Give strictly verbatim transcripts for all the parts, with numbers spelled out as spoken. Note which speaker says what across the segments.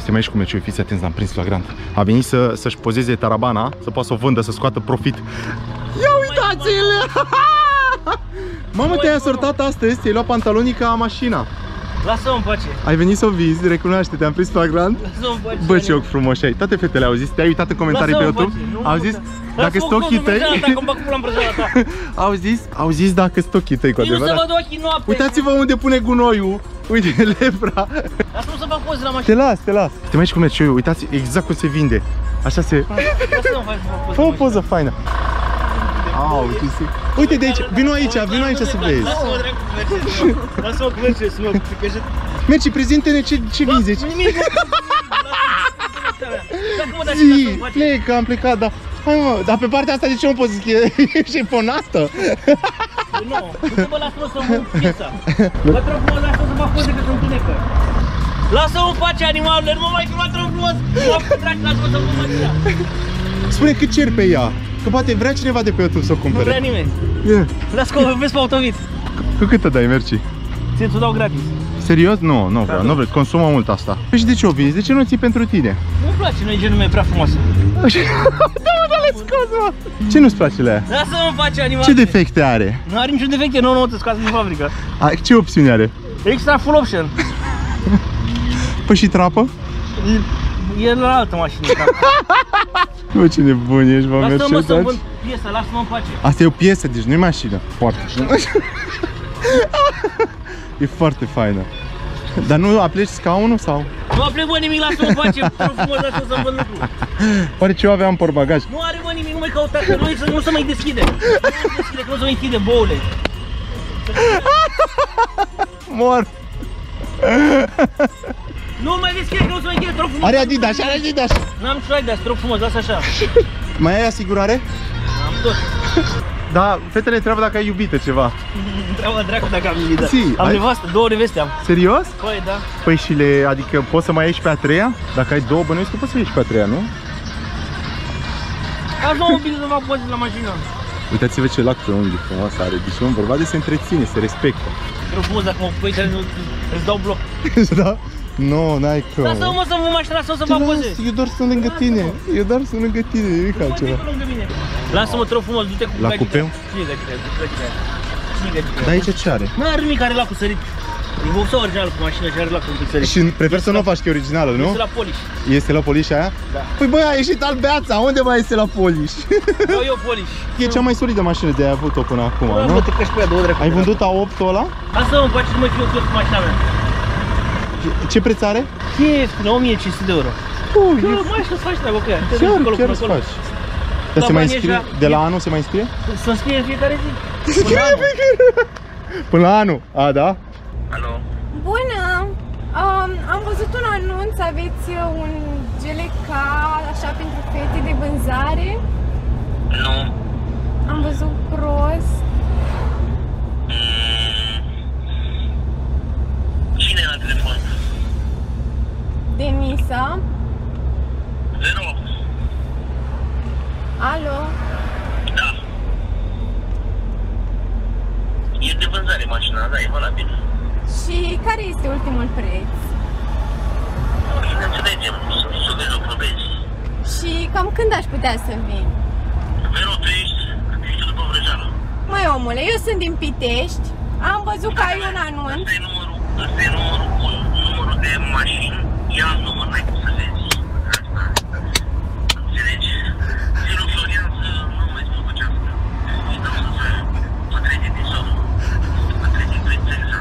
Speaker 1: Suntem aici cu meciul, fiți atenți, l-am prins flagrant. A venit să, să-și pozeze tarabana, să poată să o vândă, să scoată profit. Ia uitați-l! Mamă, te-ai asortat astăzi, ți-ai luat pantalonii ca mașina.
Speaker 2: Lasă-mă în pace.
Speaker 1: Ai venit să o vizi, recunoaște, te-am prins flagrant.
Speaker 2: Lasă-mă în pace.
Speaker 1: Bă, ce ochi frumoși ai. Toate fetele au zis, te-ai uitat în comentarii pe YouTube? Au zis, dacă sunt ochii tăi. Au zis, au zis dacă sunt ochii tăi cu adevărat.
Speaker 2: Nu să văd ochii noapte.
Speaker 1: Uitați-vă unde pune gunoiul. Uite, lepra.
Speaker 2: Lasă-mă să fac poze la mașină.
Speaker 1: Te las, te las. Suntem aici cu meciul, uitați exact cum se vinde. Așa se... Fă o poză faină. Au, ce se... Uite de aici, vino aici, vino aici să vezi.
Speaker 2: Lasă-mă dracu cu Mercedes. Lasă-mă cu Mercedes, mă.
Speaker 1: Mergi, prezinte-ne ce, ce vinzi.
Speaker 2: Nimic,
Speaker 1: Zi, plec, am plecat, dar... Hai mă, dar pe partea asta de ce nu poți zic, e șefonată?
Speaker 2: Nu, uite-mă, lasă-mă să-mi văd piesa. Bă, trău frumos, lasă-mă să fac poze că sunt tunecă. Lasă-mă în pace, animalule, nu mă mai filma, trău frumos. Mă, dragi, lasă-mă să-mi văd mașina.
Speaker 1: Spune cât cer pe ea, că poate vrea cineva de pe YouTube să o cumpere.
Speaker 2: Nu vrea nimeni.
Speaker 1: Yeah.
Speaker 2: Lasă-mă, o vezi pe autovid.
Speaker 1: Cu cât te dai, Merci?
Speaker 2: Ți-ți-o dau gratis.
Speaker 1: Serios? Nu, nu vreau, nu vreau, consumă mult asta. Păi și de ce o vinzi? De ce nu ții pentru tine?
Speaker 2: Nu-mi place, nu e genul meu, e prea frumoasă.
Speaker 1: Da, mă, dar le scos, mă! Ce nu-ți place la ea?
Speaker 2: Lasă-mă în pace, animale.
Speaker 1: Ce defecte are?
Speaker 2: Nu are niciun defect, e nouă nouă, scoasă din fabrică.
Speaker 1: A, ce opțiuni are?
Speaker 2: Extra full option.
Speaker 1: Păi și trapă?
Speaker 2: E, e la altă mașină.
Speaker 1: Bă, ce nebun ești, mă, Mercedes.
Speaker 2: Lasă-mă să-mi vând piesa, lasă-mă în pace.
Speaker 1: Asta e o piesă, deci nu e mașină. Foarte. E foarte faină. Dar nu apleci scaunul sau?
Speaker 2: Nu aplec, bă, nimic, lasă-mă în pace. Trău frumos, lasă-mă să-mi vând lucru.
Speaker 1: Oare ce eu aveam în portbagaj?
Speaker 2: Nu are, bă, nimic, nu mai căuta, că nu, nu se mai deschide. Nu se deschide, că nu se mai închide, boule.
Speaker 1: Mor!
Speaker 2: Nu mai deschide, că nu se mai închide, trău frumos.
Speaker 1: Are Adidas, are Adidas!
Speaker 2: N-am nicio Adidas, trău frumos, lasă așa.
Speaker 1: Mai ai asigurare?
Speaker 2: Am tot.
Speaker 1: Da, fetele întreabă dacă ai iubită ceva.
Speaker 2: Întreabă dracu dacă am iubită.
Speaker 1: Si,
Speaker 2: Am
Speaker 1: ai...
Speaker 2: nevastă, două neveste am.
Speaker 1: Serios?
Speaker 2: Păi, da.
Speaker 1: Păi și le, adică poți să mai ieși pe a treia? Dacă ai două bănuiesc că poți să ieși pe a treia, nu?
Speaker 2: Aș lua un bil să fac poze la mașină.
Speaker 1: Uitați-vă ce lac pe unghi frumos are, deci un bărbat de se întreține, se respectă.
Speaker 2: Trău frumos, dacă mă pui, îți dau bloc.
Speaker 1: Da? Nu, n-ai cum.
Speaker 2: Lasă-mă, mă, să mă mașina, lasă-mă să fac poze.
Speaker 1: Eu doar sunt lângă tine, eu doar sunt lângă tine, nimic altceva.
Speaker 2: Lasă-mă, trău frumos, du-te cu
Speaker 1: la cupeu?
Speaker 2: Cine de tine? Cine de tine?
Speaker 1: Dar aici ce are?
Speaker 2: Nu are nimic, are lacul sărit. E vopsa originală cu mașina și are lacul un pic sărit.
Speaker 1: Și prefer să nu o faci că e originală, nu?
Speaker 2: Este la polish.
Speaker 1: Este la polish aia?
Speaker 2: Da.
Speaker 1: Păi băi, a ieșit albeața, unde mai este la polish?
Speaker 2: Eu, eu polish.
Speaker 1: E cea mai solidă mașină de ai avut-o până acum,
Speaker 2: nu?
Speaker 1: nu?
Speaker 2: Mă, te crești pe ea, două dracu.
Speaker 1: Ai vândut A opt ăla?
Speaker 2: Lasă-mă, îmi face să mă fiu eu cu mașina mea.
Speaker 1: Ce preț are?
Speaker 2: Ce ieftină, o mie cinci sute de euro.
Speaker 1: Ui,
Speaker 2: Că mai și să faci treaba cu ea.
Speaker 1: chiar, chiar îți faci. Dar se mai înscrie? De la anul se mai înscrie?
Speaker 2: Să înscrie în fiecare zi.
Speaker 1: Până la anul. Până la anul. A, da?
Speaker 3: Alo.
Speaker 4: Bună! Um, am văzut un anunț, aveți un geleca așa pentru fete de vânzare?
Speaker 3: Nu.
Speaker 4: Am văzut prost.
Speaker 3: Mm. Cine e la telefon?
Speaker 4: Denisa.
Speaker 3: Zero.
Speaker 4: Alo?
Speaker 3: Da. E de vânzare mașina, da, e valabil.
Speaker 4: Și care este ultimul preț?
Speaker 3: Nu, și ne înțelegem, să vezi o probezi.
Speaker 4: Și cam când aș putea să vin?
Speaker 3: Zero, tu ești, ești după Vrăjeală.
Speaker 4: Măi omule, eu sunt din Pitești, am văzut că ai un anunț.
Speaker 3: Ăsta e numărul, ăsta e numărul unu, numărul de mașini, ia număr, n-ai cum să vezi. Asta. Înțelegi? Zi-lui Florian să nu mai zbăbăcească. Îi dau să se pătrece din somn. Să pătrece prințesa.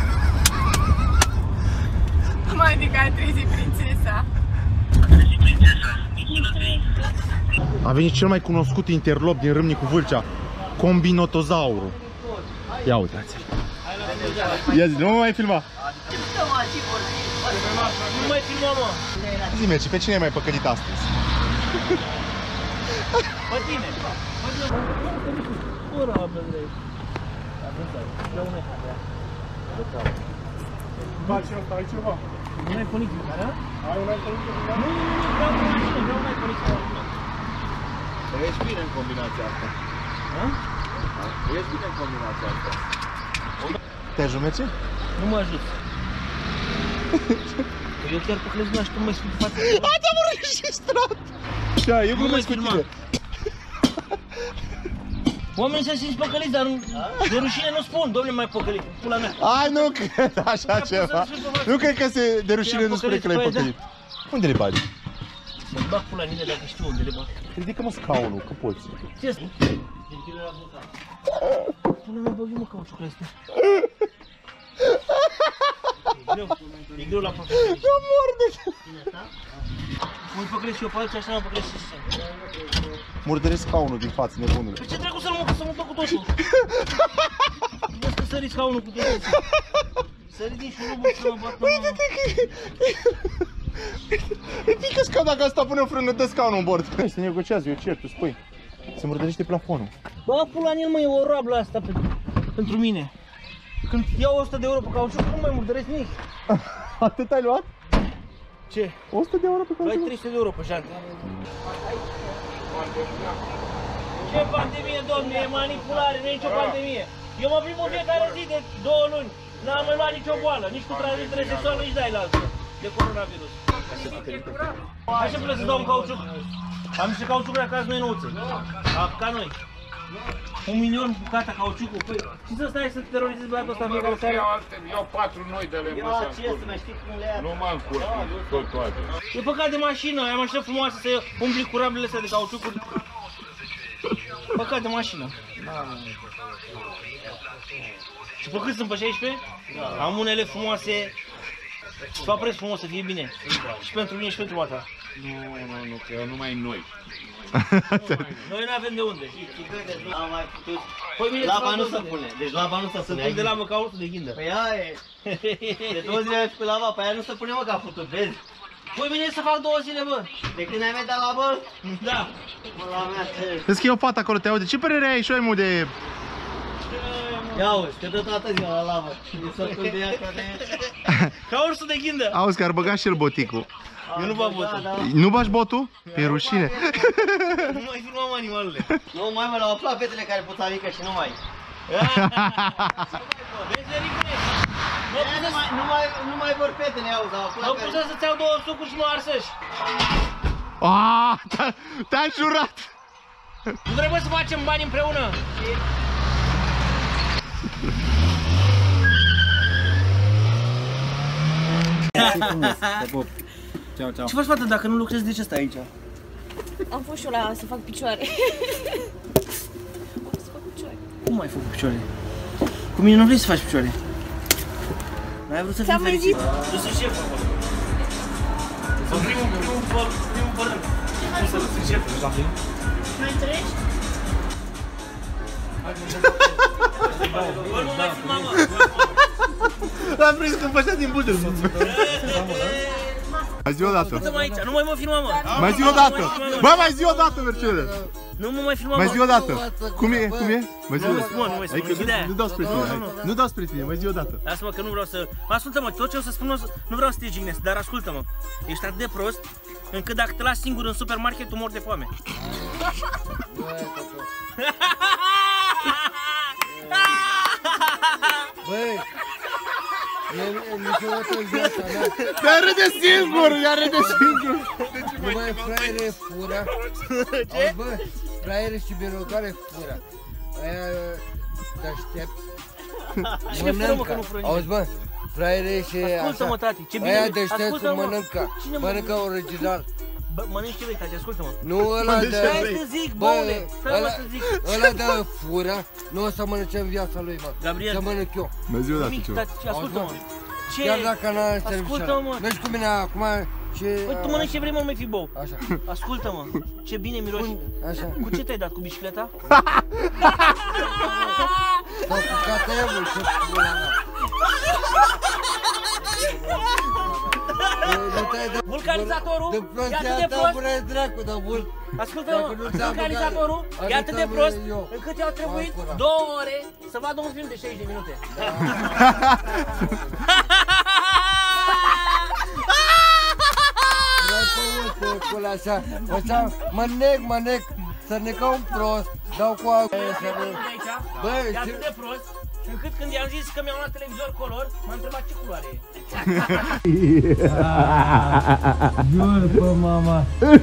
Speaker 4: Mă, adică a trezit prințesa.
Speaker 3: A trezit prințesa, Michilă Zei.
Speaker 1: A venit cel mai cunoscut interlop din Râmnicu Vâlcea, Combinotozaurul. Ia uitați-l. Ia zi, nu mă mai filma.
Speaker 2: Nu mai filmă, mă.
Speaker 1: Zi-mi, pe cine ai mai păcălit astăzi?
Speaker 2: Pe tine. Ura, bădrei.
Speaker 1: Faci asta, ai ceva?
Speaker 2: Nu ai poliție, da?
Speaker 1: Ai un iPhone?
Speaker 2: Nu, nu, nu, vreau o mașină, vreau mai poliție.
Speaker 5: Ești bine în combinația asta.
Speaker 2: Ha?
Speaker 5: Ești bine în combinația asta.
Speaker 1: Te ajut, Merce?
Speaker 2: Nu mă ajut. Eu chiar păcălesc, nu știu, nu mai spun față.
Speaker 1: A, te-am înregistrat! Da, eu glumesc cu tine.
Speaker 2: Oamenii se simți păcăliți, dar de rușine nu spun, domnule, mai păcălit, pula mea.
Speaker 1: Ai, nu cred așa ceva. Nu cred că se de rușine nu spune că l-ai păcălit. Unde le bagi?
Speaker 2: Să-mi bag pula în ele dacă știu unde le bag.
Speaker 1: Ridică-mă scaunul, că poți.
Speaker 2: Ce asta? Pula mea, băghi mă cauciucul ăsta. E greu, e greu la profesionist.
Speaker 1: Nu mor de ce.
Speaker 2: Mă păcălesc și eu pe alții, așa n-am păcălesc și să
Speaker 1: Murdăresc scaunul din față, nebunule.
Speaker 2: Păi ce trecu să-l mă, să mă duc cu totul? Vezi că sări scaunul cu totul. Sări din șurubul să mă bat pe mă.
Speaker 1: Ridică-ți ca dacă asta pune o frână, dă scaunul în bord. Se negociază, eu cer, tu spui. Se murdărește plafonul.
Speaker 2: Bă, pula în el, mă, e o rablă asta pentru, pentru mine. Când iau o sută de euro pe cauciuc, nu mai murdăresc nimic.
Speaker 1: Atât ai luat?
Speaker 2: Ce?
Speaker 1: o sută de euro pe
Speaker 2: Ai
Speaker 1: cauciuc?
Speaker 2: trei sute de euro pe jantă. Ce pandemie, domne, e manipulare, nu e nicio pandemie. Eu mă plimb în fiecare zi de două luni. N-am mai luat nicio boală, nici cu transmitere sexuală, nici de-ai la altă, de coronavirus. Așa vreau să dau un cauciuc. Am niște cauciucuri acasă, noi nouță. Ca noi. Un milion bucata cauciucul. Păi, și să stai să terorizezi băiatul ăsta în fiecare seară?
Speaker 5: Iau patru noi de lemn.
Speaker 2: Ia, ce să mai știi cum le ia?
Speaker 5: Nu mă încurc, tot toate.
Speaker 2: E păcat de mașină, ai mașină frumoasă să umpli cu rablele astea de cauciucuri. Păcat de mașină. Și pe cât sunt, pe șaisprezece? Da. Am unele frumoase. Fac preț frumos să fie bine. Și pentru mine și pentru mata.
Speaker 5: Nu, nu, nu, că eu numai noi.
Speaker 2: Noi nu avem de unde.
Speaker 6: Am mai putut.
Speaker 2: Păi
Speaker 6: Laba nu se pune. Deci laba nu se pune.
Speaker 2: Sunt de labă ca ursul de ghindă.
Speaker 6: Păi aia e. De două zile ai făcut laba, pe aia nu se pune, mă, că a putut, vezi?
Speaker 2: Păi bine să fac două zile, bă.
Speaker 6: De când ai mai dat labă?
Speaker 2: Da.
Speaker 6: Mă, la mea, ce...
Speaker 1: Vezi că e o fată acolo, te aude. Ce părere ai, șoimul, de...
Speaker 6: Ia uzi, că dă toată ziua la labă. E sătul de ea care...
Speaker 2: Ca ursul de ghindă.
Speaker 1: Auzi că ar băga și el boticul.
Speaker 2: Eu nu bag botul.
Speaker 6: Da, da.
Speaker 1: Nu bagi botul? E rușine.
Speaker 2: Nu mai filmam animalele.
Speaker 6: Nu mai, mă, l-au aflat fetele care pot mică și nu mai.
Speaker 2: Vezi, Ericule?
Speaker 6: Nu mai, nu mai, nu mai vor fetele, auzi, au aflat
Speaker 2: Mă
Speaker 6: care...
Speaker 2: pusă să-ți iau două sucuri și mă arsăși.
Speaker 1: Aaaa, te-am jurat.
Speaker 2: Nu trebuie să facem bani împreună.
Speaker 5: Ceau, ceau.
Speaker 2: Ce faci, fată, dacă nu lucrezi, de ce stai aici?
Speaker 7: Am fost și eu la să fac picioare. Am să fac picioare.
Speaker 2: Cum ai făcut picioare? Cu mine nu vrei să faci picioare? N-ai vrut să fii fericit? Tu sunt șef acolo. Sunt primul, primul, primul părânt. Cum să sunt șef?
Speaker 7: Mai treci?
Speaker 2: Bă, nu mai filma, mă!
Speaker 1: L-am prins când făcea din buze. Mai zi o dată.
Speaker 2: Ascultă-mă aici, nu mai mă filma, mă!
Speaker 1: Mai zi o dată. Bă, mai zi o dată, Mercedes.
Speaker 2: Nu mă mai filma,
Speaker 1: Mai
Speaker 2: mă!
Speaker 1: zi o dată. Cum e? Cum e? Mai zi o
Speaker 2: Nu mai
Speaker 1: dată.
Speaker 2: spun, nu mai spun,
Speaker 1: Adică
Speaker 2: închide aia.
Speaker 1: nu dau spre tine. hai. Nu dau spre tine, mai zi o dată.
Speaker 2: Lasă-mă că nu vreau să... Ascultă-mă, tot ce o să spun, o să- nu vreau să te jignesc, dar ascultă-mă. Ești atât de prost, încât dacă te lași singur în supermarket, tu mori de foame.
Speaker 8: Băi, niciodată în viața mea
Speaker 1: Ia râde singur, ia râde singur.
Speaker 8: nu mai fraiere fura. Auzi, bă, fraiere și birocare fura. Aia te aștept.
Speaker 2: Cine fură, mă, că nu fură nimeni?
Speaker 8: Auzi, bă, fraiere și
Speaker 2: Ascultă-mă,
Speaker 8: așa.
Speaker 2: tati, ce bine...
Speaker 8: Aia deștepți
Speaker 2: ascultă-mă,
Speaker 8: mănâncă.
Speaker 2: Cine
Speaker 8: Mănâncă original.
Speaker 2: Bă, mănânci ce vrei, tati, ascultă-mă.
Speaker 8: Nu ăla de...
Speaker 2: Stai să zic,
Speaker 8: Bă,
Speaker 2: boule, stai mă
Speaker 8: ăla,
Speaker 2: să zic.
Speaker 8: ăla de fura nu o să mănânce în viața lui, mă.
Speaker 2: Gabriel.
Speaker 8: Să mănânc eu.
Speaker 1: Mai zi o dată
Speaker 2: Nimic,
Speaker 1: ceva.
Speaker 2: tati, ascultă-mă. Ce?
Speaker 8: Chiar dacă n-am servicial.
Speaker 2: Ascultă-mă.
Speaker 8: Mergi cu mine acum și...
Speaker 2: Păi tu mănânci ce vrei, mă, mai fi bou.
Speaker 8: Așa.
Speaker 2: Ascultă-mă, ce bine miroși.
Speaker 8: Așa.
Speaker 2: Cu ce te-ai dat, cu bicicleta?
Speaker 8: S-au pucat evul, ce pula mea.
Speaker 2: Vulcanizatorul
Speaker 8: De
Speaker 2: e
Speaker 8: prostia
Speaker 2: atât de
Speaker 8: ta,
Speaker 2: prost.
Speaker 8: bună dracu, de vul.
Speaker 2: Ascultă-mă,
Speaker 8: Dacă nu ți-am
Speaker 2: vulcanizatorul
Speaker 8: băgat,
Speaker 2: e atât de
Speaker 8: ajută-mă
Speaker 2: prost
Speaker 8: eu.
Speaker 2: încât i-au trebuit
Speaker 8: M-am curat.
Speaker 2: două ore să vadă un film de șaizeci de minute.
Speaker 8: Vreau să uit pe pula așa. Așa, mă nec, mă nec. Să ne ca un prost. Dau cu apă. Să ne...
Speaker 2: Aici,
Speaker 8: Bă,
Speaker 2: e atât de prost, încât când i-am zis că mi-am luat televizor color, m-a întrebat ce culoare e.
Speaker 6: Jur pe mama.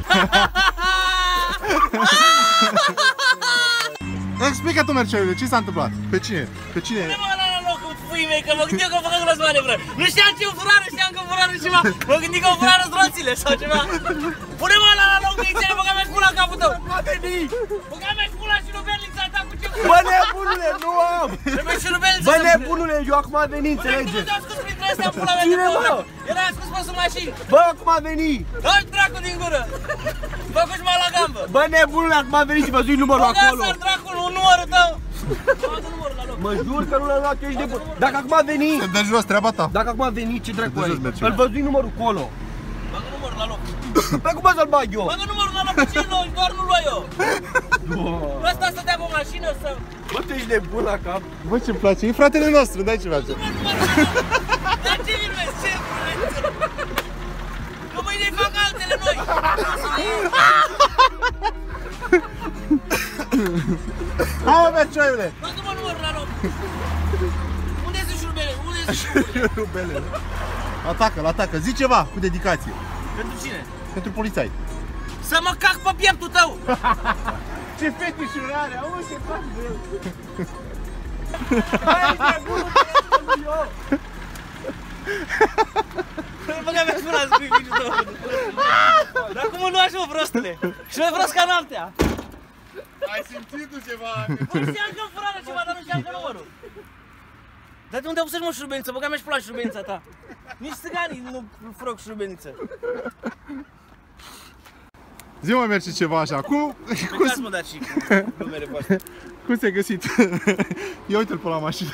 Speaker 1: Explică tu, Merceule, ce s-a întâmplat? Pe cine? Pe cine?
Speaker 2: Pune-mă ăla la loc cu puii mei, că mă gândeam că am făcut groz manevră. Nu știam ce o furară, știam că o furară ceva. Mă gândeam că o furară roțile sau ceva. Pune-mă ăla la loc, de băga mea și pula în capul tău. Băga mea și pula și rubelnița ta cu ce cu...
Speaker 6: Bă, nebunule, nu am!
Speaker 2: Trebuie și rubelnița.
Speaker 6: Bă, nebunule, eu acum am venit, înțelege?
Speaker 2: Nu te-am scos printre astea în pula mea.
Speaker 6: Cine, mă?
Speaker 2: Era ascuns pe sub mașini.
Speaker 6: Bă, acum am venit!
Speaker 2: Dă-i dracu din gură. Făcuși mă la gambă.
Speaker 6: Bă, nebunule, acum am venit și văzui numărul acolo.
Speaker 2: Băga-s-ar dracul, un numărul tău. Bagă numărul la loc.
Speaker 6: Mă jur că nu l-am luat, ești de bun. Dacă acum am venit,
Speaker 1: Te dă jos, treaba ta.
Speaker 6: dacă acum am venit, ce dracu
Speaker 1: Dă
Speaker 6: ai?
Speaker 1: jos, Merciu.
Speaker 6: Îl văzui numărul acolo.
Speaker 2: Bagă numărul la loc.
Speaker 6: Păi cum să-l bag eu?
Speaker 2: Bagă numărul la loc, ce nu, doar nu lua eu. Ăsta stătea pe mașină să...
Speaker 6: Bă, tu ești nebun la cap.
Speaker 1: Bă, ce-mi place, e fratele nostru, dai ce face.
Speaker 2: Dar ce filmezi, ce filmezi? Că mâine fac altele noi.
Speaker 1: Hai, Merceule!
Speaker 2: Bagă-mă numărul la loc. Unde sunt șurubele? Unde sunt șurubele?
Speaker 1: Rubele. Atacă-l, atacă, zi ceva cu dedicație.
Speaker 2: Pentru cine?
Speaker 1: Pentru polițai.
Speaker 2: Să mă cac pe pieptul tău!
Speaker 1: Ce fetișurare, auzi ce faci de el.
Speaker 2: Băga mea spune la spui tău. Dar cum nu așa, prostule? Și mai prost ca noaptea.
Speaker 1: Ai simțit-o ceva?
Speaker 2: Păi știam că-mi furară ceva, dar nu știam că numărul. Dar de unde au pus-și mă șurubeniță? Băga mea și pula șurubenița ta. Nici țiganii nu fură cu șurubeniță.
Speaker 1: Zi mă, merge ceva așa, cum...
Speaker 2: Uitați mă, dați și cu numere voastre.
Speaker 1: Cum ți-ai găsit? Ia uite-l pe la mașină.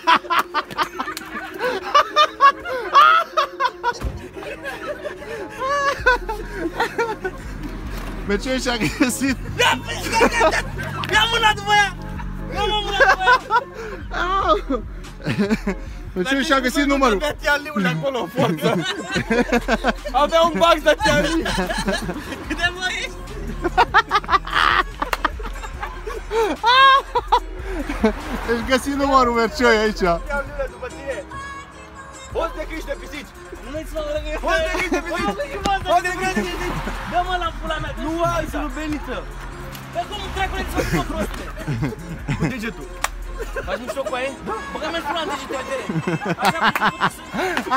Speaker 1: Merge și-a găsit.
Speaker 2: Ia mâna după ea! Ia mă mâna după ea!
Speaker 1: Merge și-a găsit numărul.
Speaker 6: Avea tialiul acolo în forță. Avea un bag de tialiu.
Speaker 2: Cât de mă ești?
Speaker 1: Deci găsi numărul Mercioi aici.
Speaker 6: Tialiule după tine. Poți de câști de pisici.
Speaker 2: Nu-ți mă lăgă.
Speaker 6: Poți de câști de pisici. Poți de câști de pisici.
Speaker 2: Dă-mă la pula mea.
Speaker 6: Nu ai șurubeliță.
Speaker 2: Pe cum dracule ți-o făcut prostule?
Speaker 6: Cu degetul.
Speaker 2: Faci mișto cu aia? Băga mea pula în degete, vedere. Așa cum se putea să...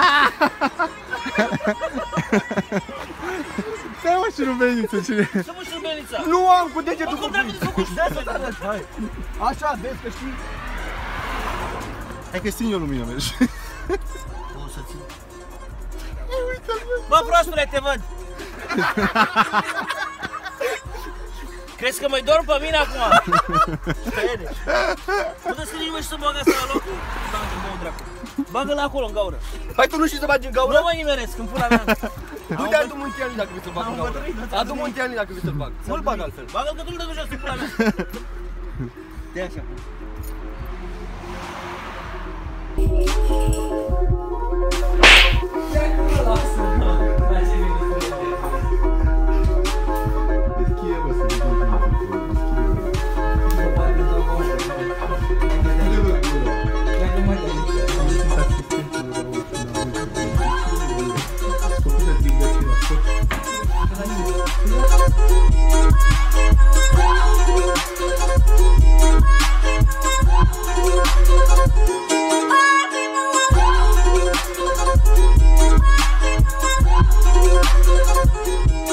Speaker 1: Stai mă, șurubeniță, cine?
Speaker 2: Să mă șurubenița.
Speaker 6: Nu am cu degetul.
Speaker 2: Bă, cum dracu ți-o făcut șurubenița?
Speaker 6: Așa, vezi că știi?
Speaker 1: Hai că țin eu lumină, mergi.
Speaker 2: O să țin. Bă, prostule, te văd. Crezi că mai dorm pe mine acum? Spede. Nu te scrie nimeni și să bagă asta la loc? Bagă-te, bă, dracu. Bagă-l acolo, în gaură.
Speaker 6: Hai tu nu știi să bagi în gaură?
Speaker 2: Nu mă nimeresc, în pula mea.
Speaker 6: Du-te adu muntianii dacă vrei să-l bag în gaură. Adu muntianii dacă vrei să-l bag. Nu-l bag altfel.
Speaker 2: Bagă-l că tu nu te duci jos, în pula mea. De așa.
Speaker 9: We'll be right back.